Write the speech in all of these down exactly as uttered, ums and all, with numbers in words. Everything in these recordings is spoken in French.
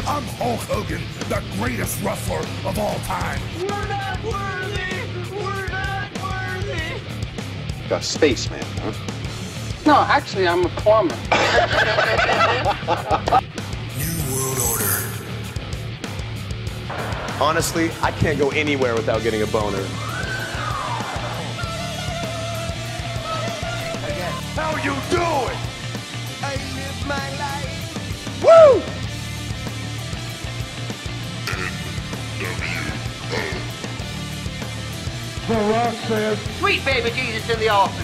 I'm Hulk Hogan, the greatest wrestler of all time. We're not worthy! We're not worthy! A spaceman, huh? No, actually, I'm a plumber. New World Order. Honestly, I can't go anywhere without getting a boner. How you doing? I live my life! Woo! The Rock says, Sweet baby Jesus in the offing.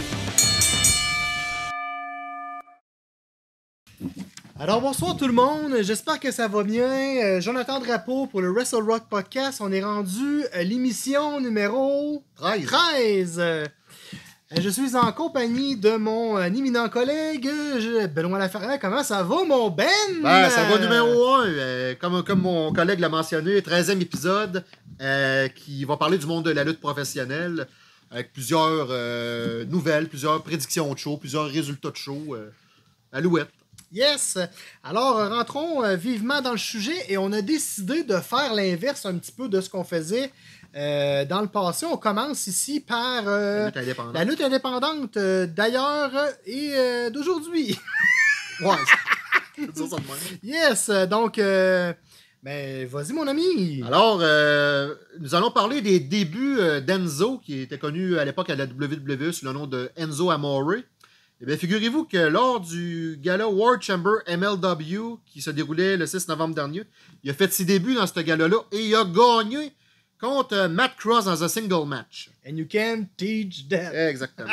Alors bonsoir tout le monde, j'espère que ça va bien. Euh, Jonathan Drapeau pour le Wrestle Rock Podcast. On est rendu à l'émission numéro treize. treize. Euh, je suis en compagnie de mon euh, éminent collègue je- Benoît Laferrière. Comment ça va mon Ben? Ben, ça va Euh, numéro un. Euh, comme, comme mon collègue l'a mentionné, treizième épisode euh, qui va parler du monde de la lutte professionnelle avec plusieurs euh, nouvelles, plusieurs prédictions de show, plusieurs résultats de show. Euh, Alouette. Yes! Alors, euh, rentrons euh, vivement dans le sujet et on a décidé de faire l'inverse un petit peu de ce qu'on faisait euh, dans le passé. On commence ici par euh, La lutte indépendante. la lutte indépendante euh, d'ailleurs euh, et euh, d'aujourd'hui. Ouais, c'est c'est ça de même. Yes! euh, Donc, euh, ben, vas-y mon ami! Alors, euh, nous allons parler des débuts euh, d'Enzo, qui était connu à l'époque à la W W E sous le nom de Enzo Amore. Eh bien, figurez-vous que lors du gala World Chamber M L W, qui se déroulait le six novembre dernier, il a fait ses débuts dans ce gala-là et il a gagné contre euh, Matt Cross dans un single match. And you can teach that. Exactement.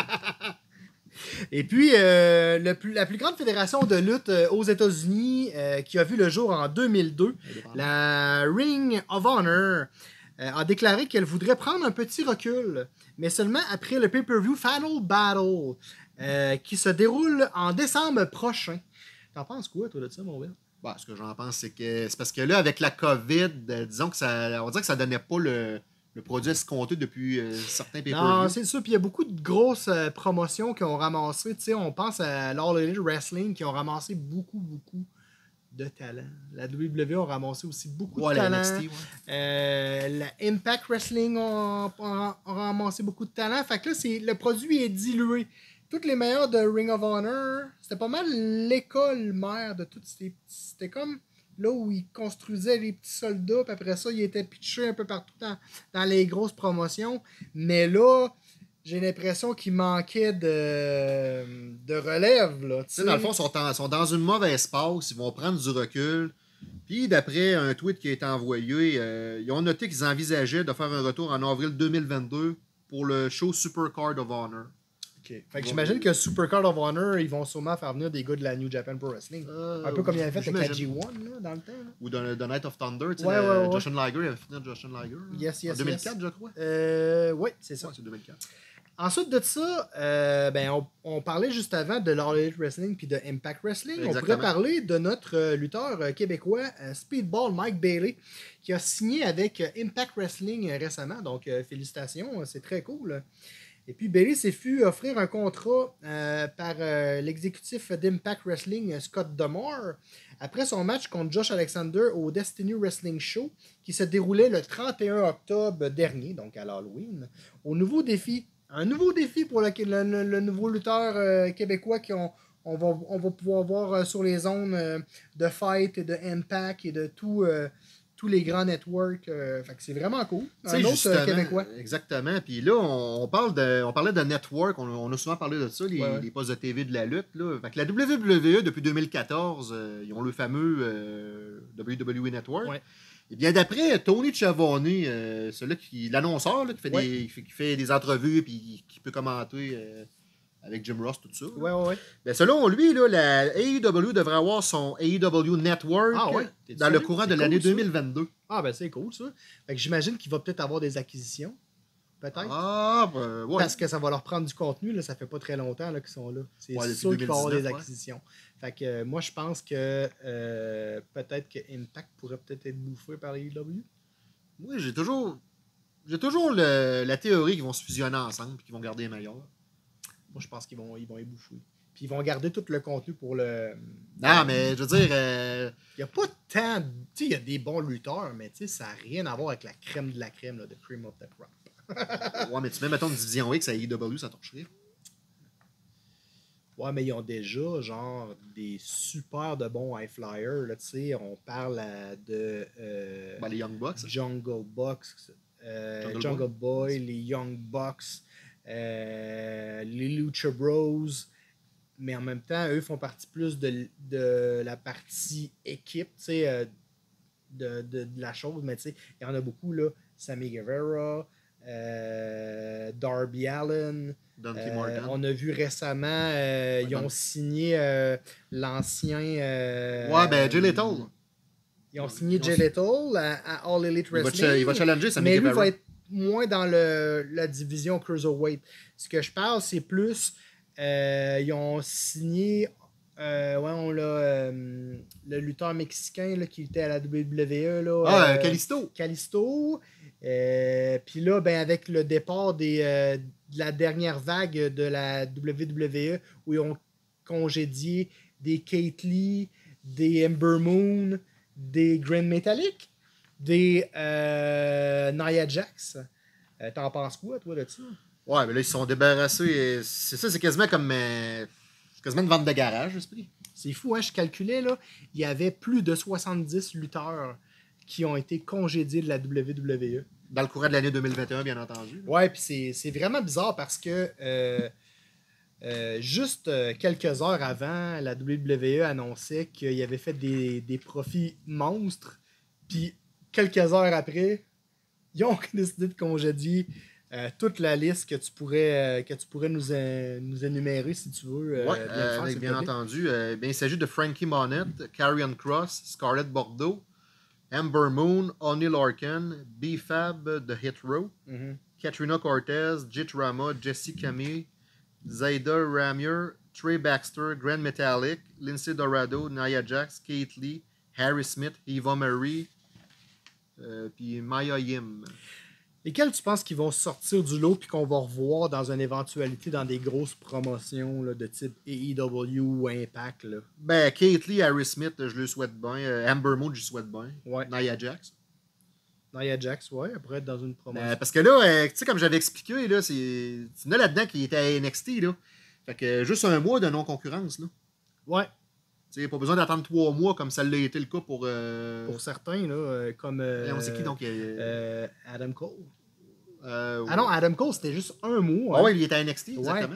Et puis, euh, le plus- la plus grande fédération de lutte euh, aux États-Unis, euh, qui a vu le jour en deux mille deux, la Ring of Honor, euh, a déclaré qu'elle voudrait prendre un petit recul, mais seulement après le pay-per-view Final Battle, euh, qui se déroule en décembre prochain. T'en penses quoi, toi, de ça, mon Ben? Bon, ce que j'en pense, c'est que c'est parce que là, avec la COVID, euh, disons que ça. On dirait que ça donnait pas le, le produit escompté depuis euh, certains Non, pay-per-views. c'est sûr. Puis il y a beaucoup de grosses euh, promotions qui ont ramassé. Tu sais, on pense à l'All Elite Wrestling qui ont ramassé beaucoup, beaucoup de talent. La W W E a ramassé aussi beaucoup Ouais, de la talent. N X T, ouais. Euh, la Impact Wrestling a, a- a ramassé beaucoup de talent. Fait que là, c'est, le produit est dilué. Toutes les meilleurs de Ring of Honor, c'était pas mal l'école mère de toutes ces petits. C'était comme là où ils construisaient les petits soldats, puis après ça, ils étaient pitchés un peu partout dans, dans les grosses promotions. Mais là, j'ai l'impression qu'il manquait de, de relève. Là, Tu sais, dans le fond, ils sont, en- sont dans une mauvaise passe, ils vont prendre du recul. Puis, d'après un tweet qui a été envoyé, euh, ils ont noté qu'ils envisageaient de faire un retour en avril deux mille vingt-deux pour le show Super Card of Honor. Ok. Fait que j'imagine que Super Card of Honor, ils vont sûrement faire venir des gars de la New Japan Pro Wrestling. Euh, un peu comme ils avaient fait avec la G j'imagine. un là, dans le temps. Là. Ou dans le The Night of Thunder, tu sais, Ouais, le- ouais, ouais. Justin Liger, il avait fini Justin Liger. là. Yes, yes, En deux mille quatre, yes. je crois. Euh, oui, c'est ça. Ouais, c'est deux mille quatre. Ensuite de ça, euh, ben, on, on parlait juste avant de l'All Elite Wrestling puis de Impact Wrestling. On Exactement. pourrait parler de notre euh, lutteur euh, québécois, euh, Speedball Mike Bailey, qui a signé avec euh, Impact Wrestling euh, récemment. Donc, euh, félicitations, euh, c'est très cool. Et puis, Bailey s'est fait offrir un contrat euh, par euh, l'exécutif d'Impact Wrestling, euh, Scott Demore, après son match contre Josh Alexander au Destiny Wrestling Show, qui se déroulait le trente et un octobre dernier, donc à l'Halloween, au nouveau défi. Un nouveau défi pour le, le- le- le nouveau lutteur euh, québécois qu'on on va, on va pouvoir voir euh, sur les zones euh, de Fight et de Impact et de tout, euh, tous les grands networks. euh, fait que c'est vraiment cool. Tu sais, Un autre justement, euh, québécois. Exactement. Puis là, on, on parle de, on parlait de network. On, on a souvent parlé de ça, les, Ouais, ouais. les postes de T V de la lutte. Là. Fait que la W W E, depuis deux mille quatorze, euh, ils ont le fameux euh, W W E Network. Ouais. Et bien, d'après Tony Schiavone, euh, celui qui, l'annonceur là, qui, fait Ouais. des, qui, fait, qui fait des entrevues et qui peut commenter euh, avec Jim Ross, tout ça. là. Ouais, ouais, ouais. Ben, selon lui, là, la A E W devrait avoir son A E W Network Ah ouais? T'es dans le sérieux? courant C'est de l'année cool, ça. deux mille vingt-deux. Ah, ben c'est cool ça. Fait que j'imagine qu'il va peut-être avoir des acquisitions. Peut-être. Ah, ben, ouais. Parce que ça va leur prendre du contenu, là, ça fait pas très longtemps là, qu'ils sont là. C'est Ouais, depuis sûr qu'il va y avoir des deux mille dix-neuf, ouais. acquisitions. Fait que euh, moi, je pense que euh, peut-être que Impact pourrait peut-être être bouffé par A E W. Oui, j'ai toujours, j'ai toujours le- la théorie qu'ils vont se fusionner ensemble et qu'ils vont garder les meilleurs. Moi, je pense qu'ils vont, ils vont y bouffer. Puis ils vont garder tout le contenu pour le... Non, mais je veux dire... Euh... Il n'y a pas tant... Tu sais, il y a des bons lutteurs, mais tu sais, ça n'a rien à voir avec la crème de la crème, là, de cream of the crop. Ouais, mais tu mets, mettons, une division X à A E W, ça torcherait. Ouais, mais ils ont déjà, genre, des super de bons high flyers, là, tu sais. On parle à de... Euh, ben, les Young Bucks. Jungle Bucks, euh, Jungle, Jungle Boy, Boy, les Young Bucks, euh, les Lucha Bros... Mais en même temps, eux font partie plus de, de la partie équipe, tu sais, euh, de, de, de la chose. Mais tu sais, il y en a beaucoup, là. Sammy Guevara, euh, Darby Allin. Euh, on a vu récemment, euh, ouais, ils ont signé euh, l'ancien... Euh, ouais, ben, Jay Lethal. Ils ont signé Jay Lethal à, à All Elite Wrestling. Il va, il va challenger Sammy mais Guevara. lui va être moins dans le, la division Cruiserweight. Ce que je parle, c'est plus... Euh, ils ont signé euh, ouais, on l'a, euh, le lutteur mexicain là, qui était à la W W E. Là, ah, euh, Kalisto. Kalisto. Euh, Puis là, ben, avec le départ des, euh, de la dernière vague de la W W E, où ils ont congédié des Kate Lee, des Ember Moon, des Grand Metallic, des euh, Nia Jax. Euh, t'en penses quoi, toi, là-dessus? Ouais, mais là, ils se sont débarrassés. C'est ça, c'est quasiment comme euh, quasiment une vente de garage, l'esprit. C'est fou, hein? Je calculais, là, il y avait plus de soixante-dix lutteurs qui ont été congédiés de la W W E. Dans le courant de l'année deux mille vingt et un, bien entendu. Ouais, puis c'est, c'est vraiment bizarre parce que euh, euh, juste euh, quelques heures avant, la W W E annonçait qu'il avait fait des, des profits monstres. Puis quelques heures après, ils ont décidé de congédier Euh, toute la liste que tu pourrais, euh, que tu pourrais nous, euh, nous énumérer si tu veux. Euh, oui, bien, euh, faire, bien entendu. Euh, bien, il s'agit de Frankie Monette, Karrion Kross, Scarlett Bordeaux, Ember Moon, Oni Larkin, B-Fab, The Hit Row, mm-hmm. Katrina Cortez, Jit Rama, Jessie Camille, Zaida Ramier, Trey Baxter, Grand Metallic, Lindsay Dorado, Nia Jax, Kate Lee, Harry Smith, Eva Marie, euh, puis Maya Yim. Lesquels tu penses qu'ils vont sortir du lot puis qu'on va revoir dans une éventualité dans des grosses promotions là, de type A E W ou Impact? Là? Ben, Kate Lee, Harry Smith, je le souhaite bien. Euh, Ember Moon, je le souhaite bien. Ouais. Nia Jax. Nia Jax, ouais, elle pourrait être dans une promotion. Ben, parce que là, euh, tu sais, comme j'avais expliqué, là, c'est. Il y en a là-dedans qui était à N X T, là. Fait que euh, juste un mois de non-concurrence, là. Ouais. Tu sais, pas besoin d'attendre trois mois comme ça l'a été le cas pour. Euh... Pour certains, là, euh, comme. Euh, Et on sait qui donc euh... euh, Adam Cole. Euh, ah non, Adam Cole, c'était juste un mois. Ah hein. ouais, il était à N X T, exactement. Ouais.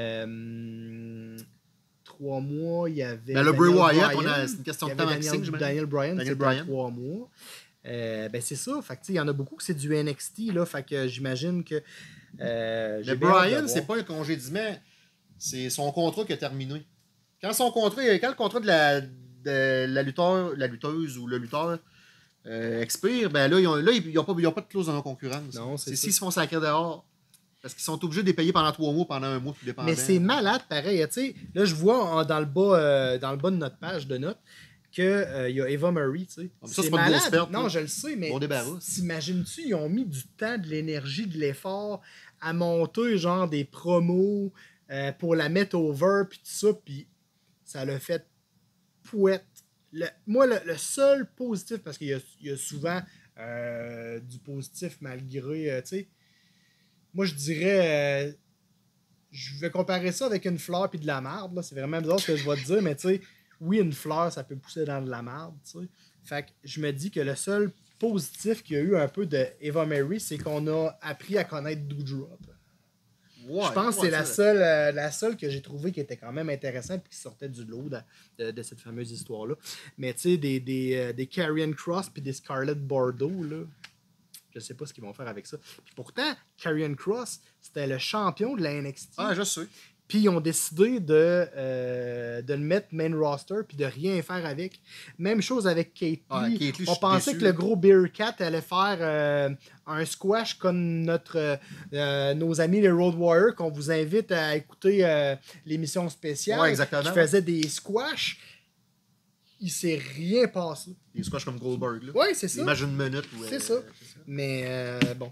Euh, trois mois, il y avait. Ben, le Bray Wyatt, on a, c'est une question de temps maxime. Daniel, Daniel Bryan, Daniel c'était Bryan. trois mois. Euh, ben, c'est ça. Fait que, il y en a beaucoup que c'est du N X T. Là, fait que j'imagine que. Euh, le Bryan, c'est pas un congédiement. C'est son contrat qui a terminé. Quand son contrat, quand le contrat de la, de la, lutteur, la lutteuse ou le lutteur euh, expire, ben là, ils n'ont là, pas, pas de clause en concurrence. Non, c'est, c'est s'ils se font sacrer dehors. Parce qu'ils sont obligés de les payer pendant trois mois, pendant un mois, tout dépendant. Mais c'est malade, pareil. T'sais, là, je vois dans le, bas, euh, dans le bas de notre page de notes qu'il euh, y a Eva Marie. T'sais. Ah, ça, c'est, c'est malade. Pas de perte, non, là. je le sais, mais bon t'imagines-tu, ils ont mis du temps, de l'énergie, de l'effort à monter genre des promos euh, pour la mettre over, puis tout ça, puis ça l'a fait pouette. Le, moi, le, le seul positif, parce qu'il y a, il y a souvent euh, du positif malgré, euh, tu sais, moi, je dirais, euh, je vais comparer ça avec une fleur puis de la marde. Là. C'est vraiment bizarre ce que je vais te dire, mais tu sais, oui, une fleur, ça peut pousser dans de la marde. T'sais. Fait que je me dis que le seul positif qu'il y a eu un peu de Eva Marie, c'est qu'on a appris à connaître Doudrop. Ouais, je pense que ouais, c'est la seule, euh, la seule que j'ai trouvée qui était quand même intéressante et qui sortait du lot de, de, de cette fameuse histoire-là. Mais tu sais, des, des, euh, des Karrion Kross puis des Scarlett Bordeaux, là. Je sais pas ce qu'ils vont faire avec ça. Puis pourtant, Karrion Kross, c'était le champion de la N X T. Ah, je sais. Puis ils ont décidé de, euh, de le mettre main roster puis de rien faire avec. Même chose avec Kate Lee. Ah, Kate Lee on pensait déçu, que le gros Bearcat allait faire euh, un squash comme notre, euh, nos amis les Road Warriors, qu'on vous invite à écouter euh, l'émission spéciale. Ouais, exactement. Qui faisait des squash. Il s'est rien passé. Des squash comme Goldberg. Là. Oui, c'est ça. Imagine une minute. Où, c'est, euh, ça. c'est ça. Mais euh, bon,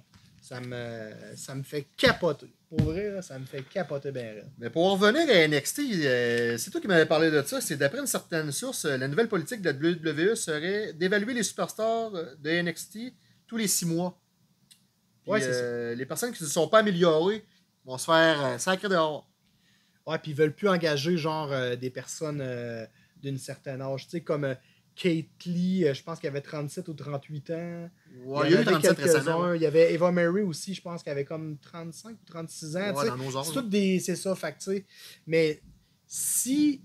Ça me, ça me fait capoter. Pour vrai, là, ça me fait capoter bien raide. Mais pour en revenir à N X T, euh, c'est toi qui m'avais parlé de ça. C'est d'après une certaine source, euh, la nouvelle politique de la W W E serait d'évaluer les superstars de N X T tous les six mois. Puis, Ouais, c'est euh, les personnes qui ne se sont pas améliorées vont se faire euh, sacrer dehors. Ouais, puis ils veulent plus engager genre euh, des personnes euh, d'une certaine âge. Tu sais, comme euh, Kate Lee, euh, je pense qu'elle avait trente-sept ou trente-huit ans. Ouais, il y a eu trente-sept récemment. Ouais. Il y avait Eva Marie aussi, je pense qu'elle avait comme trente-cinq ou trente-six ans. Ouais, dans nos âges. C'est tout des. C'est ça, fait que, tu sais. Mais si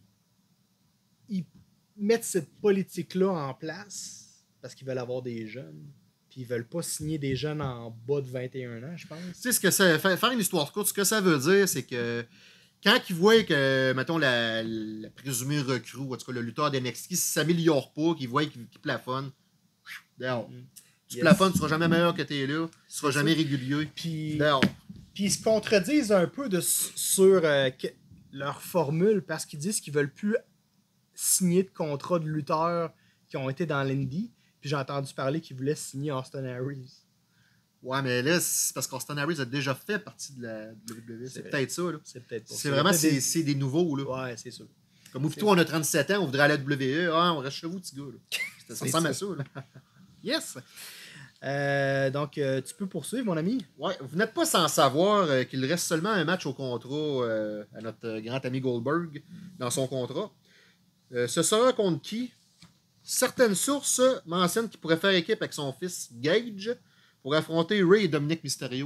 ils mettent cette politique-là en place, parce qu'ils veulent avoir des jeunes, puis ils veulent pas signer des jeunes en bas de vingt et un ans, je pense. Tu sais, ce que ça, faire une histoire courte, ce que ça veut dire, c'est que quand ils voient que, mettons, la, la présumée recrue, ou en tout cas le lutteur d'N X T, ne s'améliore pas, qu'ils voient qu'il plafonne, dehors. Mm. Tu yes. plafonnes, tu ne seras jamais meilleur que tu es là, tu ne seras jamais régulier. Puis, dehors. Puis ils se contredisent un peu de, sur euh, que, leur formule parce qu'ils disent qu'ils ne veulent plus signer de contrat de lutteurs qui ont été dans l'Indie. Puis j'ai entendu parler qu'ils voulaient signer Austin Harris. Ouais, mais là, c'est parce qu'Austin Harris a déjà fait partie de la W W E. C'est, c'est peut-être ça. Là. C'est peut-être pas C'est vraiment c'est, des... c'est des nouveaux. Là. Ouais, c'est sûr. Comme Oufito, on a trente-sept ans, on voudrait aller à la W W E. Ah, on reste chez vous, petit gars. Là. Ça ressemble à ça. Là. Yes! Euh, donc, euh, tu peux poursuivre, mon ami? Ouais, vous n'êtes pas sans savoir euh, qu'il reste seulement un match au contrat euh, à notre euh, grand ami Goldberg dans son contrat. Euh, ce sera contre qui? Certaines sources mentionnent qu'il pourrait faire équipe avec son fils Gage pour affronter Ray et Dominic Mysterio.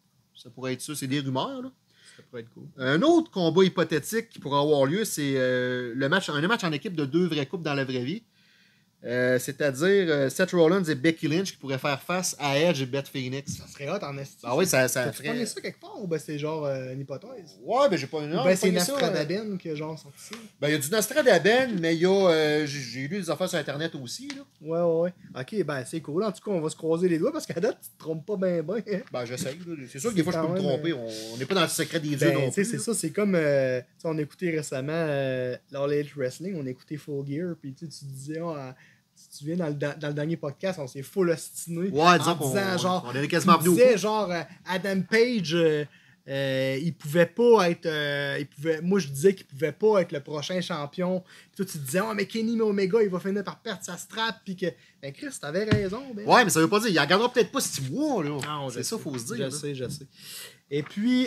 Ça pourrait être ça, c'est des rumeurs. Là. Ça pourrait être cool. Un autre combat hypothétique qui pourrait avoir lieu, c'est euh, le match, un match en équipe de deux vraies couples dans la vraie vie. Euh, c'est-à-dire euh, Seth Rollins et Becky Lynch qui pourraient faire face à Edge et Beth Phoenix. Ça serait hot en esti. Ah oui, ça, ça T'as-tu ferait... ça quelque part ou ben c'est genre euh, une hypothèse? Ouais, ben j'ai pas une. Ou ben c'est Nostradaben qui a genre sorti ça. Ben il y a du Nostradaben, mais il y a. Euh, j'ai, j'ai lu des affaires sur Internet aussi. Là. Ouais, ouais, ouais. Ok, ben c'est cool. En tout cas, on va se croiser les doigts parce qu'à date, tu te trompes pas bien, bien. Ben j'essaye. Là. C'est sûr que des fois, je peux me tromper. Euh... On n'est pas dans le secret des dieux ben, non plus. C'est ça, c'est comme. Euh, on a écouté récemment euh, l'All Elite Wrestling, on a écouté Full Gear, puis tu disais. Oh, à... Si tu viens dans le, dans le dernier podcast, on s'est full ostiné. Ouais, en disons disant, qu'on genre, on est quasiment venu. disait, genre, euh, Adam Page, euh, euh, il pouvait pas être. Euh, il pouvait, moi, je disais qu'il pouvait pas être le prochain champion. Puis toi, tu disais, oh, mais Kenny Omega, il va finir par perdre sa strap. Puis que. Ben, Chris, t'avais raison. Ben, ouais, mais ça veut pas dire. Il en gardera peut-être pas six mois, là. Non, c'est ça, sais, faut se dire. Je là. sais, je sais. Et puis,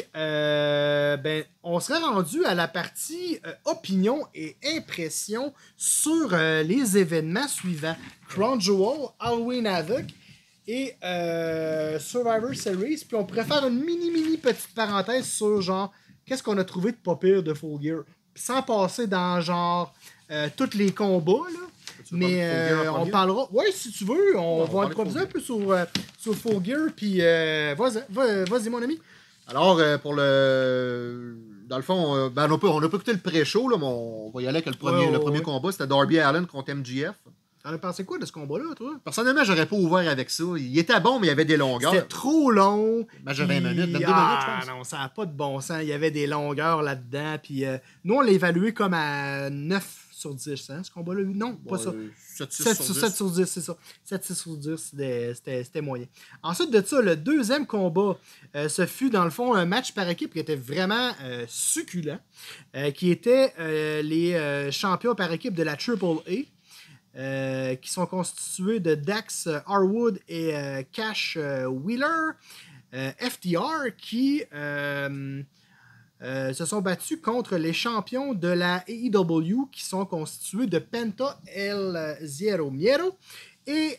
euh, ben, on serait rendu à la partie euh, opinion et impression sur euh, les événements suivants. Crown Jewel, Halloween Havoc et euh, Survivor Series. Puis on pourrait faire une mini, mini petite parenthèse sur genre, qu'est-ce qu'on a trouvé de pas pire de Full Gear. Sans passer dans genre, euh, tous les combats, là. Mais euh, on parlera. Oui, si tu veux, on, non, va on va improviser un peu sur, euh, sur Full Gear. Puis euh, vas-y, vas-y, mon ami. Alors, euh, pour le. Dans le fond, euh, ben, on, peut, on a pas écouté le pré-show, là, mais on va y aller avec le premier, ouais, le premier ouais. combat. C'était Darby Allin contre M J F. T'en as pensé quoi de ce combat-là, toi? Personnellement, j'aurais pas ouvert avec ça. Il était bon, mais il y avait des longueurs. C'était trop long. Ben, j'ai vingt minutes, vingt-deux ah, minutes, je pense. Non, ça n'a pas de bon sens. Il y avait des longueurs là-dedans. Puis euh, nous, on l'a évalué comme à neuf sur dix, hein, ce combat-là. Non, pas bon, ça. Euh, sept sur dix, c'est ça. sept six sur dix, c'était, c'était, c'était moyen. Ensuite de ça, le deuxième combat, euh, ce fut dans le fond un match par équipe qui était vraiment euh, succulent, euh, qui était euh, les euh, champions par équipe de la Triple A. Euh, qui sont constitués de Dax Harwood et euh, Cash euh, Wheeler, euh, F T R, qui euh, euh, se sont battus contre les champions de la A E W, qui sont constitués de Penta El Zero Miedo et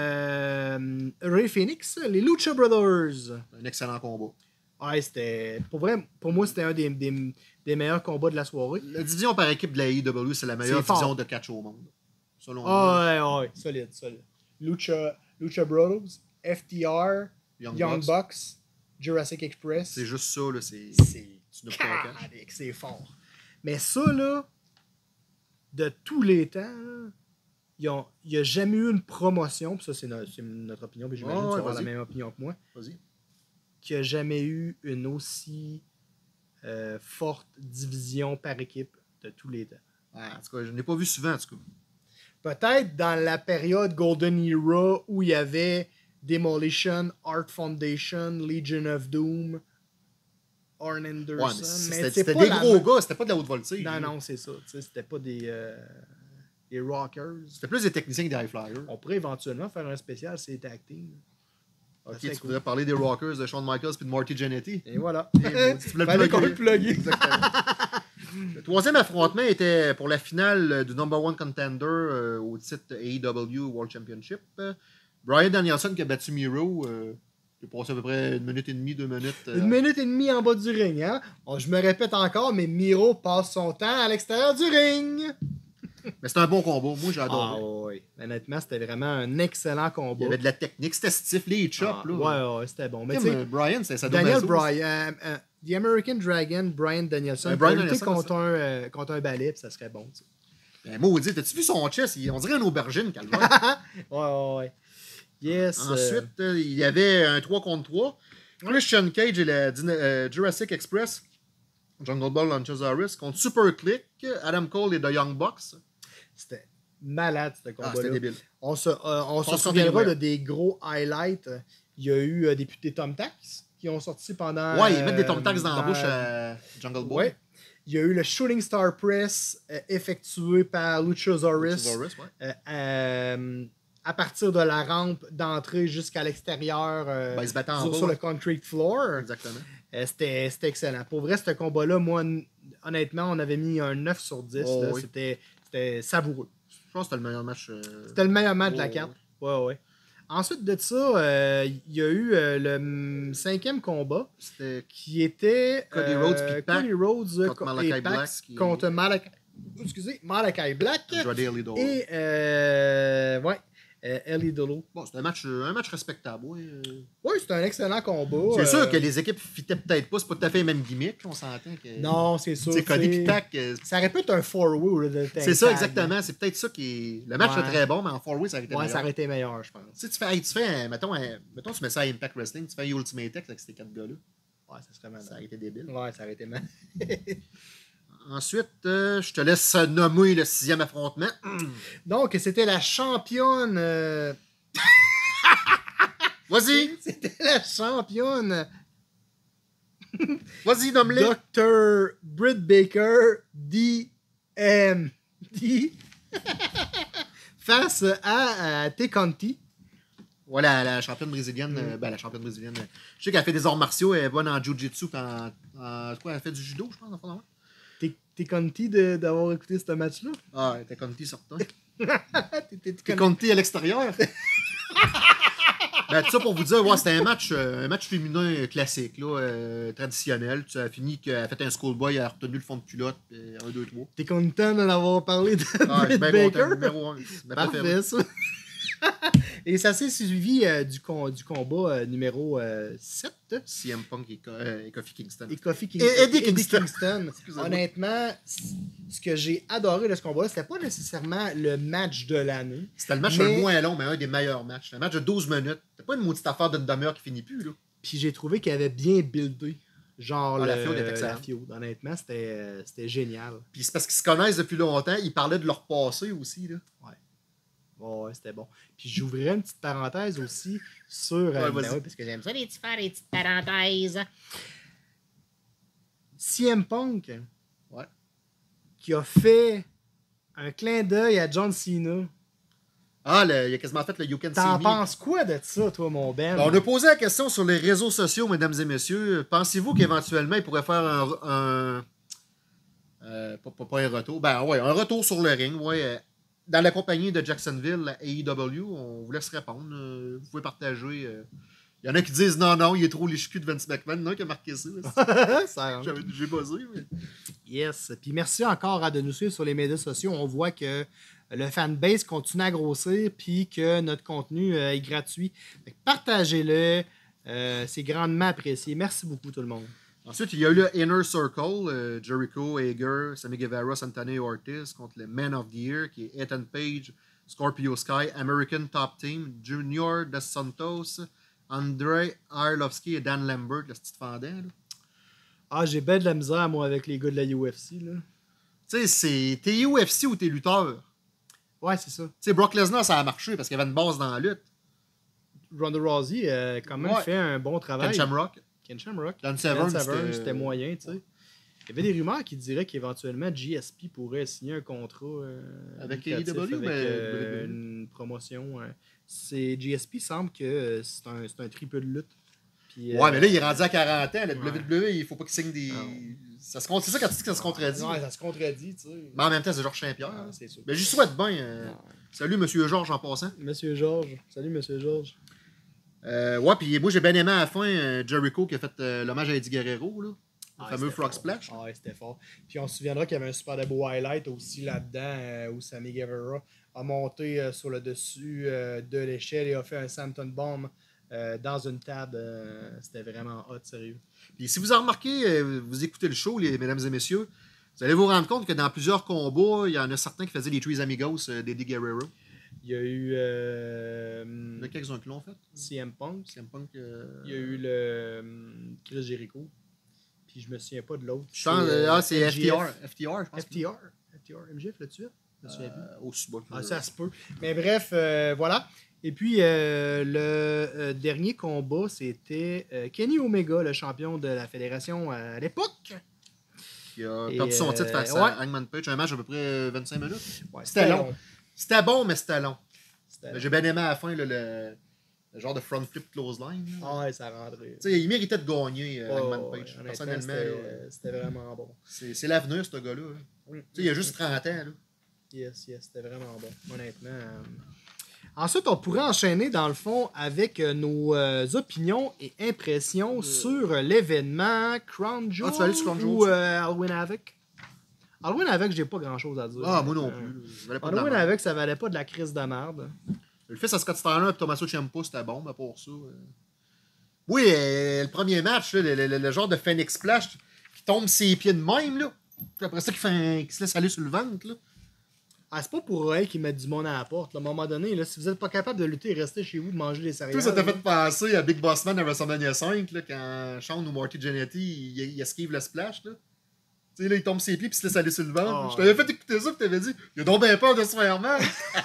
euh, Ray Phoenix, les Lucha Brothers. Un excellent combat. Ouais, c'était. Pour vrai, pour moi, c'était un des, des, des meilleurs combats de la soirée. La division par équipe de la A E W, c'est la meilleure c'est division fort. De catch au monde. Selon oh, ouais, ouais, solide, solide. Lucha, Lucha Brothers, F T R, Young, Young Bucks. Bucks, Jurassic Express. C'est juste ça, là. C'est, c'est, c'est fort. Mais ça, là, de tous les temps, il n'y a jamais eu une promotion, puis ça, c'est, no, c'est notre opinion, puis j'imagine oh, que tu vas avoir la même opinion que moi. Vas-y. Qu'il n'y a jamais eu une aussi euh, forte division par équipe de tous les temps. Ah, en tout cas, je n'ai pas vu souvent, en tout cas. Peut-être dans la période Golden Era où il y avait Demolition, Art Foundation, Legion of Doom, Arn Anderson. Ouais, mais c'était, mais c'était pas des la gros même- gars, c'était pas de la haute voltige. Non, là. non, c'est ça. tu sais, C'était pas des, euh, des rockers. C'était plus des techniciens que des high flyers. On pourrait éventuellement faire un spécial, c'est tag team. Ok, Ça serait tu cool. voudrais parler des Rockers de Shawn Michaels puis de Marty Jannetty. Et voilà. Eh, bon, tu voulais le Fallait plugger. qu'on le plugger. Exactement. Le troisième affrontement était pour la finale du number one contender euh, au titre A E W World Championship. Euh, Bryan Danielson qui a battu Miro. Euh, qui a passé à peu près une minute et demie, deux minutes. euh, Une minute et demie en bas du ring, hein? Oh, je me répète encore, mais Miro passe son temps à l'extérieur du ring. Mais c'était un bon combat. Moi, j'ai adoré. Ah oui. Honnêtement, c'était vraiment un excellent Il combat. y avait de la technique. C'était stiff, les chops. Ah, là. ouais, ouais, c'était bon. Mais Comme, tu sais, euh, Bryan, c'est ça. Daniel Bryan, euh, euh, The American Dragon, Brian Danielson, Euh, peut Bryan lutter Danielson, contre c'est un, euh, contre un balai, puis ça serait bon. tu sais. Ben, maudit, t'as-tu vu son chest? Il- On dirait une aubergine, calvaire. Ouais, ouais, ouais. Yes. euh, Ensuite, euh, il y avait un trois contre trois. Christian Cage et la Dina- euh, Jurassic Express, Jungle Boy Luchasaurus, contre Super Click, Adam Cole et The Young Bucks. c'était malade, ce Ah, combat-là. c'était débile. On se, euh, on se Pense qu'on souviendra est de des gros highlights. Il y a eu euh, des, des thumbtacks qui ont sorti pendant... Ouais, ils mettent des euh, thumbtacks dans la dans- bouche à Jungle Boy. Ouais. Il y a eu le Shooting Star Press euh, effectué par Luchasaurus. Luchasaurus, ouais. euh, euh, à partir de la rampe d'entrée jusqu'à l'extérieur euh, Ben, ils se battaient en sur, bas. sur le concrete floor. Exactement. Euh, c'était, c'était excellent. Pour vrai, ce combat-là, moi, n- honnêtement, on avait mis un neuf sur dix. Oh, là. oui. C'était, c'était savoureux. Je pense que c'était le meilleur match. euh, C'était le meilleur match de la Oh, carte. Ouais, ouais. Ensuite de ça, euh, il y a eu euh, le hum, cinquième combat C'était qui était Cody euh, Rhodes puis Pac Cody Rhodes euh, contre co- Malachi et Pac Black qui- contre Malachi, excusez, Malachi Black Andrade El Idolo. et euh, ouais, euh, El Idolo. Bon, c'était un match, euh, un match respectable. Ouais. euh. Ouais, c'était un excellent combat. C'est euh, sûr que les équipes fitaient peut-être pas. C'est pas tout à fait les mêmes gimmicks. On s'entend que. Non, c'est sûr. C'est Cody t'sais, puis Pac. euh, Ça aurait pu être un four-way au lieu de C'est ça, tag. exactement. C'est peut-être ça qui est. Le match Ouais. est très bon, mais en four-way, ça aurait été Ouais, meilleur. ça aurait été meilleur, je pense. Tu sais, tu fais, hey, tu fais un- mettons, un- mettons, tu mets ça à Impact Wrestling, tu fais un Ultimate X avec ces quatre gars-là. Ouais, ça serait malade. Ça aurait été débile. Ouais, ça aurait été mal. Ensuite, euh, je te laisse nommer le sixième affrontement. Donc, c'était la championne. euh, Vas-y, C'était la championne vas-y, nomme-les. docteur Britt Baker, D M D, face à, à Tay Conti. Voilà, la championne brésilienne. euh, ben, la championne brésilienne. euh, je sais qu'elle fait des arts martiaux, elle est bonne en jiu-jitsu, puis en, en- quoi, elle fait du judo, je pense, en fond, non? Tay Tay Conti de- d'avoir écouté ce match-là. Ah, t'es Conti sortant. T'es- t'es- T'es Conti à l'extérieur. Ben, tout ça pour vous dire, ouais, c'était un match, euh, un match féminin classique, là, euh, traditionnel. Tu as fini qu'elle a fait un schoolboy, elle a retenu le fond de culotte, puis un, deux, trois. T'es content d'en avoir parlé de Ah, je suis Britt bien Baker? content, numéro un. C'est ma préférée. Parfait, ça. Et ça s'est suivi euh, du, con- du combat euh, numéro euh, sept. C M Punk et, Co- euh, et Kofi Kingston. Et Kofi King- Et Eddie Kingston. Kingston. Excusez-moi. Honnêtement, c- ce que j'ai adoré de ce combat-là, c'était pas nécessairement le match de l'année. C'était le match Mais- le moins long, mais un des meilleurs matchs. Un match de douze minutes. C'était pas une maudite affaire d'une demi-heure qui finit plus, là. Puis j'ai trouvé qu'il avait bien buildé. Genre, Ah, la le- feud est la excellente. feud. Honnêtement, c'était euh, c'était génial. Puis c'est parce qu'ils se connaissent depuis longtemps. Ils parlaient de leur passé aussi, là. Ouais, c'était bon. Puis j'ouvrirais une petite parenthèse aussi sur. euh, Ouais, vas-y. ben ouais, parce que j'aime ça, les petits faire des petites parenthèses. C M Punk. Ouais. Qui a fait un clin d'œil à John Cena. Ah, le- il a quasiment fait le You Can See T'en Me. penses quoi de ça, toi, mon Ben? On a posé la question sur les réseaux sociaux, mesdames et messieurs. Pensez-vous qu'éventuellement, il pourrait faire un. un euh, pas, pas- pas un retour. Ben ouais, un retour sur le ring, ouais. euh, Dans la compagnie de Jacksonville, la A E W, on vous laisse répondre. euh, vous pouvez partager. euh. Il y en a qui disent non, non, il est trop léchu de Vince McMahon. Il y en a un qui a marqué ça. Ça- J'avais- J'ai buzzé. Mais... Yes. Puis merci encore à de nous suivre sur les médias sociaux. On voit que le fanbase continue à grossir puis que notre contenu euh, est gratuit. Fait que partagez-le. Euh, c'est grandement apprécié. Merci beaucoup tout le monde. Ensuite, il y a eu le Inner Circle, euh, Jericho, Hager, Sammy Guevara, Santana et Ortiz contre le Man of the Year, qui est Ethan Page, Scorpio Sky, American Top Team, Junior Dos Santos, Andrei Arlovski et Dan Lambert, le petit fendant. là. Ah, j'ai bien de la misère, moi, avec les gars de la U F C. Là. Tu sais, c'est t'es U F C ou t'es lutteur. Ouais, c'est ça. Tu sais, Brock Lesnar, ça a marché parce qu'il y avait une base dans la lutte. Ronda Rousey a quand même Ouais. fait un bon travail. Ken Shamrock. Ken Shamrock. Dan Ken Severn, Severn, c'était- c'était moyen, tu sais. Il y avait des rumeurs qui diraient qu'éventuellement G S P pourrait signer un contrat euh, Avec lucratif A E W, avec mais euh, W W E. une promotion. euh. C'est G S P semble que euh, c'est un, c'est un triple de lutte. Puis, Ouais, euh, mais là, il est rendu à quarante ans. La ouais. W W E, il faut pas qu'il signe des. Non. Ça se... con- C'est ça quand tu dis que ça se contredit. Ouais, ça se contredit, tu sais. Mais en même temps, c'est Georges Saint-Pierre. Ah, hein. c'est sûr. Mais j'y souhaite bien. euh, Ouais. Salut, Monsieur Georges, en passant. Monsieur Georges. Salut, Monsieur Georges. Euh, ouais, puis moi, j'ai bien aimé à la fin euh, Jericho qui a fait euh, l'hommage à Eddie Guerrero, là. Le Ah, fameux c'était Frog fort. Splash. Ah, ouais, c'était fort. Puis on se souviendra qu'il y avait un super de beau highlight aussi là-dedans euh, où Sammy Guevara a monté euh, sur le dessus euh, de l'échelle et a fait un Santon Bomb euh, dans une table. euh, c'était vraiment hot, sérieux. Puis si vous avez remarqué, euh, vous écoutez le show, les mesdames et messieurs, vous allez vous rendre compte que dans plusieurs combats, il y en a certains qui faisaient les Trees Amigos euh, d'Eddie Guerrero. Il y a eu euh, Il y en a quelques-uns qui l'ont fait. C M Punk. C M Punk. euh, Il y a eu le euh, Chris Jericho. Puis je me souviens pas de l'autre. Je pense, euh, ah, c'est M F J T F. R. F T R, je pense. F T R. F T R. M J F l'a tué? Je me souviens plus. Euh, aussi bas que- Ah, ça se peut. Mais bref, euh, voilà. Et puis, euh, le euh, dernier combat, c'était euh, Kenny Omega, le champion de la fédération à l'époque. Qui a Et, perdu son euh, titre face ouais. à Hangman Page. Un match à peu près vingt-cinq minutes. Ouais, C'était long. C'était bon, mais c'était long. C'était Mais long. J'ai bien aimé à la fin le, le, le genre de front flip close line. là. Ah ouais, ça rentrait. Tu sais, il méritait de gagner, euh, Ouais, Hangman ouais, Page. honnêtement, Personnellement, c'était- là, c'était vraiment bon. c'est c'est l'avenir, ce gars-là. là. Tu sais, il a juste trente ans. Là. Yes, yes, c'était vraiment bon, honnêtement. euh. Ensuite, on pourrait enchaîner, dans le fond, avec euh, nos euh, opinions et impressions sur euh, l'événement Crown Jewel Ah, tu vas aller sur Crown Jewel, ou euh, Halloween Havoc. Halloween Havoc, j'ai pas grand-chose à dire. Ah, moi non Euh, plus. Je valais pas de la Halloween merde. Havoc, ça valait pas de la crise de merde. Le fils à Scott Steiner et Tommaso Ciampa, c'était bon, mais pour ça. euh. Oui, euh, le premier match, là, le, le- le genre de Phoenix Splash qui tombe ses pieds de même, là. Puis après ça, qui, fait un- qui se laisse aller sur le ventre, là. Ah, c'est pas pour eux qu'ils mettent du monde à la porte. là. À un moment donné, là, si vous êtes pas capable de lutter, restez chez vous, de manger des céréales. Tout ça t'a là. fait penser à Big Boss Man à WrestleMania cinq, là, quand Sean ou Marty Jannetty, il, il esquive le splash, là. Tu sais, là, il tombe ses pieds puis il se laisse aller sur le ventre. Oh. Je t'avais fait écouter ça, puis t'avais dit, il a donc bien peur de se faire mal.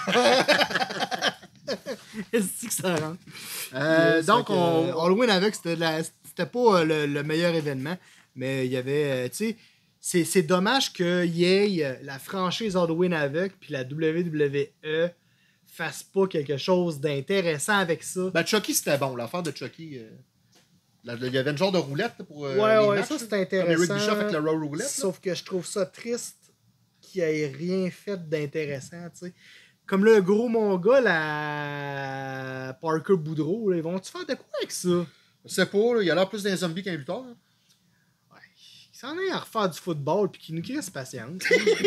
Est-ce que ça rentre? Euh, Yes, donc, fait que, on. euh, Halloween avec, c'était de la- c'était pas euh, le, le meilleur événement, mais il y avait, euh, tu sais, c'est, c'est dommage qu'il y ait euh, la franchise Halloween avec puis la W W E fasse pas quelque chose d'intéressant avec ça. Ben, Chucky, c'était bon, l'affaire de Chucky. euh, la- Il y avait une genre de roulette là, pour. euh, ouais, les ouais, matchs, ça là. c'est Comme intéressant. Eric Bischoff avec le Raw Roulette. là. Sauf que je trouve ça triste qu'il ait rien fait d'intéressant, tu sais. Comme le gros mon gars, la Parker Boudreau, là, ils vont-tu faire de quoi avec ça? Je sais pas, là, il a l'air plus d'un zombie qu'un lutteur. hein. Ouais, il s'en est à refaire du football puis qu'il nous crisse patience.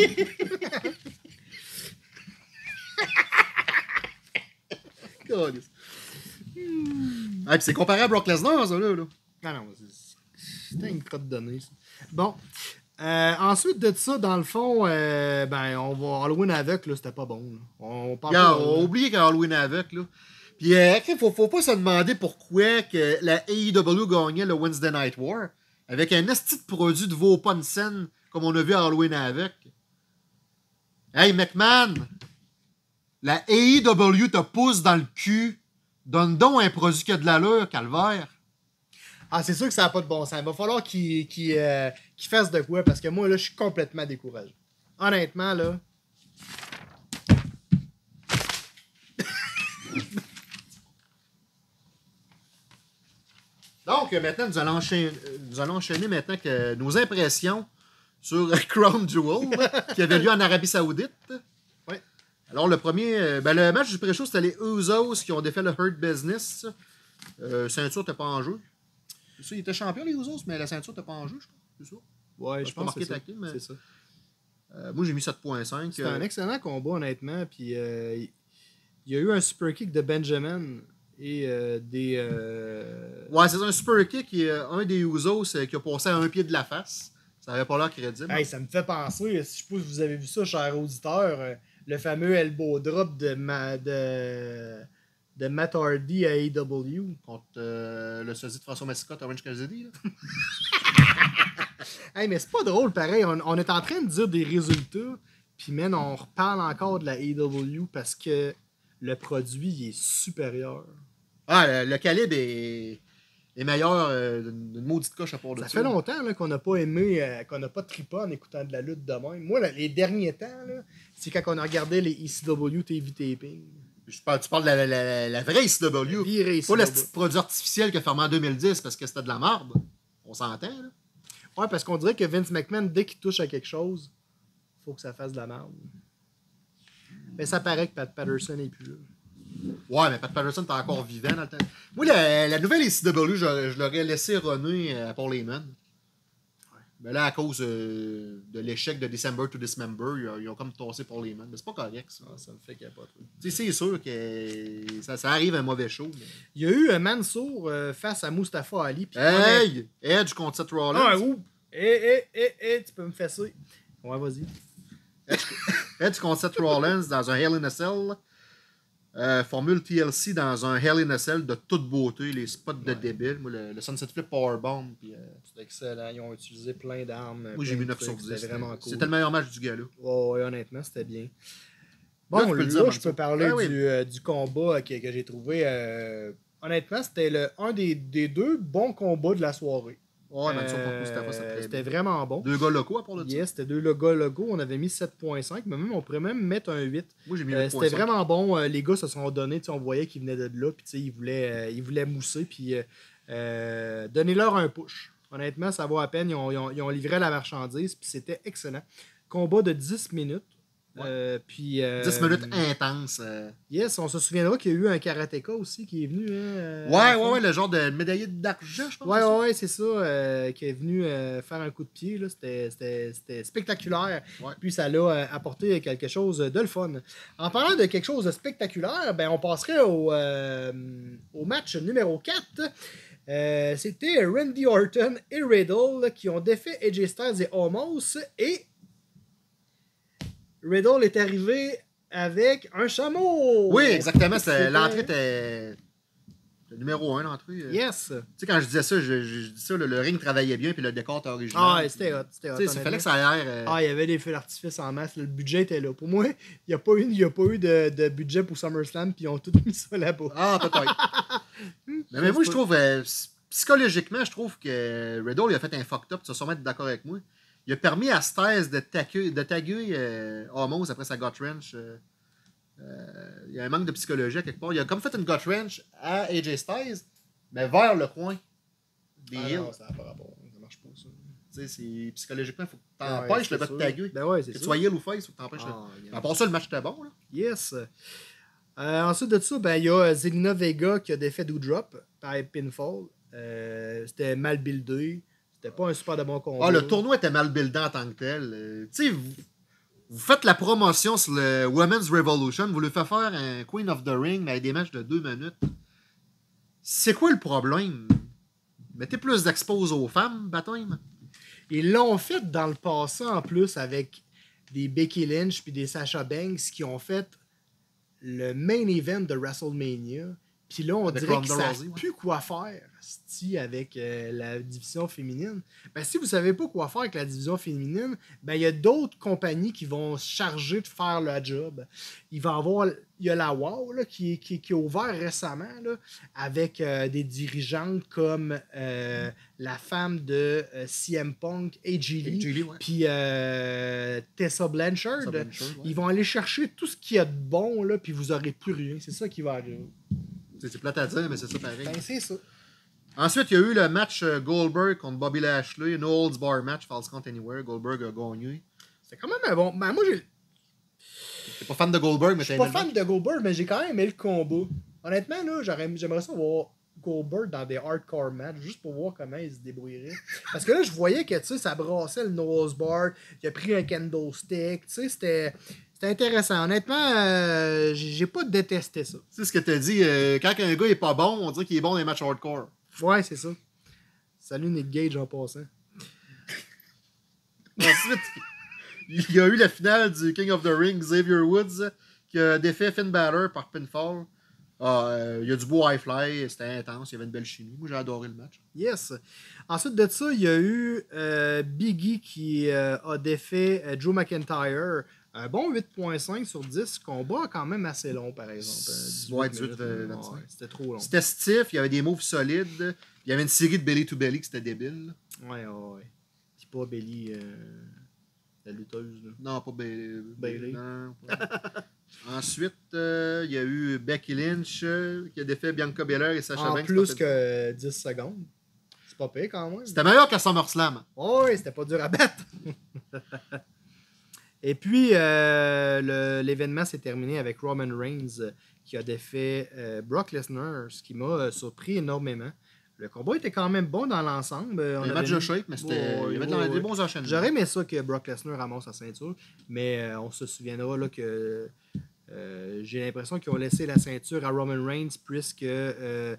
Calisse. Ah, puis c'est comparé à Brock Lesnar, ça, là. là. Non, non, c'est- c'était une crotte de nez, ça. Bon. Euh, ensuite de ça, dans le fond, euh, ben, on va Halloween avec, là, c'était pas bon. là. On parle Regarde, pas, on là. oublie qu'à Halloween avec, là. Puis, euh, il faut, faut pas se demander pourquoi que la A E W gagnait le Wednesday Night War avec un esti de produit de veau pas une scène comme on a vu à Halloween avec. Hey, McMahon! La A E W te pousse dans le cul. Donne donc un produit qui a de l'allure, calvaire. Ah, c'est sûr que ça n'a pas de bon sens. Il va falloir qu'il qu'il, euh, qu'il fasse de quoi parce que moi, là, je suis complètement découragé. Honnêtement, là. Donc, euh, maintenant, nous allons, enchaîner, euh, nous allons enchaîner maintenant que nos impressions sur Crown Jewel, qui avait lieu en Arabie Saoudite. Ouais. Alors, le premier, euh, ben, le match du pré-show, c'était les Usos qui ont défait le Hurt Business. Euh, ceinture n'était pas en jeu. C'est ça, ils étaient champions, les Usos, mais la ceinture n'était pas en jeu, je crois. C'est ça. Ouais, je je pas pense que marqué c'est ça. tactile, mais- C'est ça. Euh, moi, j'ai mis sept virgule cinq. C'était euh, un excellent combat, honnêtement. Puis euh, il y a eu un super kick de Benjamin et euh, des. euh, Ouais, c'est un super kick. qui est, euh, un des Usos euh, qui a passé à un pied de la face. Ça avait pas l'air crédible. Hey, ça me fait penser, si je sais pas si vous avez vu ça, cher auditeur, euh, le fameux elbow drop de, ma, de, de Matt Hardy à A E W. Contre euh, le sosie de François Massicotte, Orange Cassidy. là. Hey, mais c'est pas drôle, pareil. On, on est en train de dire des résultats, puis man, on reparle encore de la A E W parce que le produit il est supérieur. Ah, le, le calibre est, est meilleur euh, d'une maudite coche à part de ça. Ça fait longtemps là, qu'on n'a pas aimé, euh, qu'on n'a pas trippé en écoutant de la lutte de même. Moi, là, les derniers temps, là, c'est quand on a regardé les E C W T V Taping. Je parle, tu parles de la, la, la, la vraie E C W. Virée Pas le E C W. petit produit artificiel qui a fermé en deux mille dix parce que c'était de la merde. On s'entend, là. Ouais, parce qu'on dirait que Vince McMahon, dès qu'il touche à quelque chose, faut que ça fasse de la merde. Mais ça paraît que Pat Patterson n'est plus là. Ouais, mais Pat Patterson est encore vivant dans le temps. Moi, la, la nouvelle E C W, je, je l'aurais laissé runner à Paul Heyman. Ouais. Mais là, à cause euh, de l'échec de December to Dismember, ils, ils ont comme tossé Paul Heyman. Mais c'est pas correct, ça. Ah, ça me fait capoter. Tu sais, c'est sûr que ça, ça arrive à un mauvais show. Mais... Il y a eu un Mansour euh, face à Mustafa Ali. Puis hey! Edge contre Seth Rollins. Ah, ouh! Hé, hé, hé, hé, tu peux me fesser. Ouais, vas-y. Edge, Edge contre Seth Rollins dans un Hell in a Cell. Euh, formule T L C dans un Hell in a Cell de toute beauté, les spots de ouais. débile. Moi, le, le Sunset Flip Powerbomb. Puis, euh... C'est excellent. Ils ont utilisé plein d'armes. Moi, j'ai mis neuf sur dix. C'était vraiment cool. C'était le meilleur match du gars-là. Oh, ouais, honnêtement, c'était bien. Bon, là, là, peux là dire, je peux parler ah, oui. du, euh, du combat que, que j'ai trouvé. Euh... Honnêtement, c'était le, un des, des deux bons combats de la soirée. Ouais, mais ça, Euh, Mustafa, ça très C'était bien. vraiment bon. Deux gars locaux à part de ça. Yes, c'était deux logos logos. On avait mis sept virgule cinq, mais même on pourrait même mettre un huit. Moi, j'ai mis Euh, huit c'était virgule cinq. vraiment bon. Euh, les gars se sont donnés. On voyait qu'ils venaient de là. Puis ils voulaient, euh, ils voulaient mousser. Puis euh, euh, donnez-leur un push. Honnêtement, ça vaut à peine. Ils ont, ils ont, ils ont livré la marchandise. Puis c'était excellent. Combat de dix minutes. Ouais. Euh, puis, euh, dix minutes intenses. Euh... Yes, on se souviendra qu'il y a eu un karatéka aussi qui est venu. Hein, euh, Ouais, ouais, ouais, le genre de médaillé d'argent, je pense. Ouais, ouais, ouais, c'est ça, euh, qui est venu euh, faire un coup de pied. Là. C'était, c'était, c'était spectaculaire. Ouais. Puis ça l'a euh, apporté quelque chose de le fun. En parlant de quelque chose de spectaculaire, ben, on passerait au, euh, au match numéro quatre. Euh, c'était Randy Orton et Riddle qui ont défait A J Styles et Omos. Et Riddle est arrivé avec un chameau. Oui, exactement. c'est- C'était- L'entrée était. Le numéro un, l'entrée. euh. Yes. Tu sais, quand je disais ça, je, je, je dis ça, le, le ring travaillait bien, puis le décor était original. Ah, ouais, c'était hot. C'était hot. Tu sais, il fallait que ça ait l'air. euh, Ah, il y avait des feux d'artifice en masse. Le budget était là. Pour moi, il n'y a pas eu, il y a pas eu de, de budget pour SummerSlam, puis ils ont tout mis ça là-bas. Ah, peut-être. mais, mais moi, je trouve, euh, psychologiquement, je trouve que Riddle, il a fait un fucked up. Tu vas sûrement être d'accord avec moi. Il a permis à Styles de taguer, de taguer euh, Omos après sa gut wrench. Euh, euh, il y a un manque de psychologie à quelque part. Il a comme fait une gut wrench à A J Styles, mais vers le coin des Ah heels. non, ça n'a pas rapport. Ça marche pas, ça. Tu sais, c'est- psychologiquement, il faut que tu Ouais, empêches c'est le gars de sûr. taguer. Ben ouais, c'est Que ça. tu sois heel ou face, il faut que tu empêches Ah, le... regarde. À part ça, le match était bon. Là. Yes. Euh, ensuite de ça, ben, il y a Zelina Vega qui a défait Doudrop par pinfall. Euh, c'était mal buildé. C'était pas un super de bon combat. Ah, le tournoi était mal buildé en tant que tel. Euh, tu sais, vous, vous faites la promotion sur le Women's Revolution, vous lui faites faire un Queen of the Ring, mais avec des matchs de deux minutes. C'est quoi le problème? Mettez plus d'expose aux femmes, baptême. Ils l'ont fait dans le passé en plus avec des Becky Lynch puis des Sasha Banks qui ont fait le main event de WrestleMania. Puis là, on Avec dirait Ronda qu'ils ne Rousey, savent ouais. plus quoi faire c'ti, avec euh, la division féminine. Ben, si vous ne savez pas quoi faire avec la division féminine, ben, il y a d'autres compagnies qui vont se charger de faire le job. Il va y avoir, il y a la WOW là, qui, qui, qui a ouvert récemment là, avec euh, des dirigeantes comme euh, la femme de euh, C M Punk, A J Lee, Lee, ouais. puis euh, Tessa Blanchard. Tessa Blanchard, ouais. Ils vont aller chercher tout ce qu'il y a de bon, là, puis vous n'aurez plus rien. C'est ça qui va arriver. C'est c'est plate à dire, mais c'est ça pareil. Ben, c'est ça. Ensuite, il y a eu le match euh, Goldberg contre Bobby Lashley, No Holds Bar match, False Count Anywhere. Goldberg a gagné. C'est quand même un bon. Ben, moi, j'ai. T'es pas fan de Goldberg, mais Je t'as suis pas aimé le fan match. de Goldberg, mais j'ai quand même aimé le combat. Honnêtement, là, j'aurais- j'aimerais ça voir Goldberg dans des hardcore matchs, juste pour voir comment il se débrouillerait. Parce que là, je voyais que, tu sais, ça brassait le nose bar, il a pris un kendo stick, tu sais, c'était. C'était intéressant. Honnêtement, euh, j'ai j'ai pas détesté ça. Tu sais ce que t'as dit, euh, quand un gars est pas bon, on dirait qu'il est bon dans les matchs hardcore. Ouais, c'est ça. Salut Nick Gage en passant. Ensuite, il y a eu la finale du King of the Ring, Xavier Woods, qui a défait Finn Balor par pinfall. Ah, euh, il y a du beau high fly, c'était intense, il y avait une belle chimie. Moi, j'ai adoré le match. Yes. Ensuite de ça, il y a eu euh, Biggie qui euh, a défait euh, Drew McIntyre Un bon huit virgule cinq sur dix. Combat quand même assez long, par exemple. Euh, Ouais, dix-huit dix-huit, minutes, vingt-cinq. ouais, c'était trop long. C'était stiff, il y avait des moves solides. Il y avait une série de belly to belly qui c'était débile. Ouais, ouais, ouais. Puis pas Belly, euh, la lutteuse. Là. Non, pas Bailey. Bailey. Non, pas- Ensuite, euh, il y a eu Becky Lynch euh, qui a défait Bianca Belair et Sasha En Banks. plus Ça fait- que dix secondes. C'est pas pire quand même. C'était meilleur qu'à SummerSlam. Oh, oui, c'était pas dur à battre. Et puis, euh, le- l'événement s'est terminé avec Roman Reigns euh, qui a défait euh, Brock Lesnar, ce qui m'a euh, surpris énormément. Le combat était quand même bon dans l'ensemble. Euh, on Un avait match de une- shape, mais c'était. Ouais, il y avait ouais, des ouais. bons enchaînements. J'aurais aimé ça que Brock Lesnar ramasse sa ceinture, mais euh, on se souviendra là, que euh, j'ai l'impression qu'ils ont laissé la ceinture à Roman Reigns puisque euh,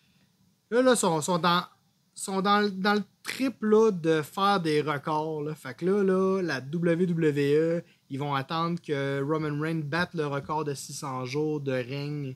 là, là, sont, sont dans, sont dans, le- dans le trip là, de faire des records. Là. Fait que là, là, la W W E, ils vont attendre que Roman Reigns batte le record de six cents jours de règne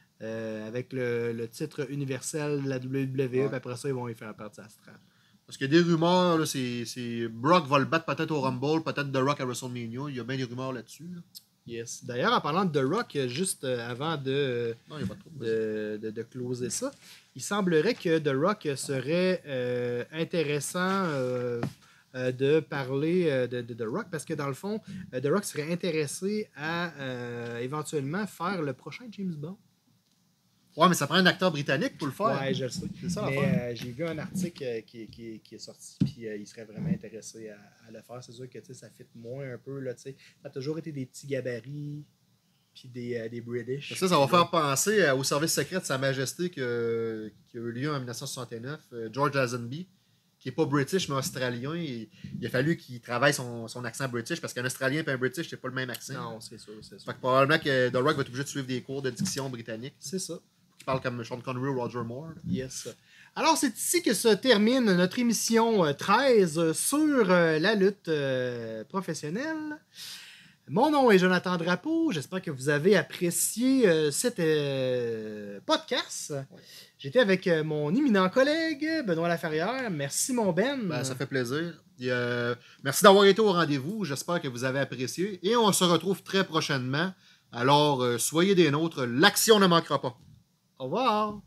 euh, avec le, le titre universel de la W W E. Ouais. Puis après ça, ils vont y faire partie de la strap. Parce qu'il y a des rumeurs, là, c'est, c'est Brock va le battre peut-être au Rumble, peut-être The Rock à WrestleMania. Il y a bien des rumeurs là-dessus. Là. Yes. D'ailleurs, en parlant de The Rock, juste euh, avant de, Non, il n'y a pas trop de de, de, de closer ça, il semblerait que The Rock serait euh, intéressant euh, euh, de parler euh, de, de The Rock parce que dans le fond, euh, The Rock serait intéressé à euh, éventuellement faire le prochain James Bond. Ouais, mais ça prend un acteur britannique pour le faire. Ouais, je le sais. C'est ça Mais l'affaire. euh, j'ai vu un article euh, qui, qui, qui est sorti, puis euh, il serait vraiment intéressé à, à le faire. C'est sûr que tu sais, ça fit moins un peu. Là, tu sais. Ça a toujours été des petits gabarits, puis des, euh, des British. Ça, ça va faire penser à- au service secret de Sa Majesté que- qui a eu lieu en dix-neuf cent soixante-neuf. euh, George Lazenby, qui n'est pas british, mais australien. Et il a fallu qu'il travaille son, son accent british parce qu'un Australien et un british, c'est pas le même accent. Non, c'est sûr, c'est sûr. Fait que probablement que The Rock va être obligé de suivre des cours de diction britannique. C'est ça. Qui parle comme Sean Connery ou Roger Moore. Yes. Alors, c'est ici que se termine notre émission euh, treize sur euh, la lutte euh, professionnelle. Mon nom est Jonathan Drapeau. J'espère que vous avez apprécié euh, cet euh, podcast. J'étais avec euh, mon éminent collègue, Benoît Laferrière. Merci, mon Ben. Ben, ça fait plaisir. Et, euh, merci d'avoir été au rendez-vous. J'espère que vous avez apprécié. Et on se retrouve très prochainement. Alors, euh, soyez des nôtres. L'action ne manquera pas. Au revoir.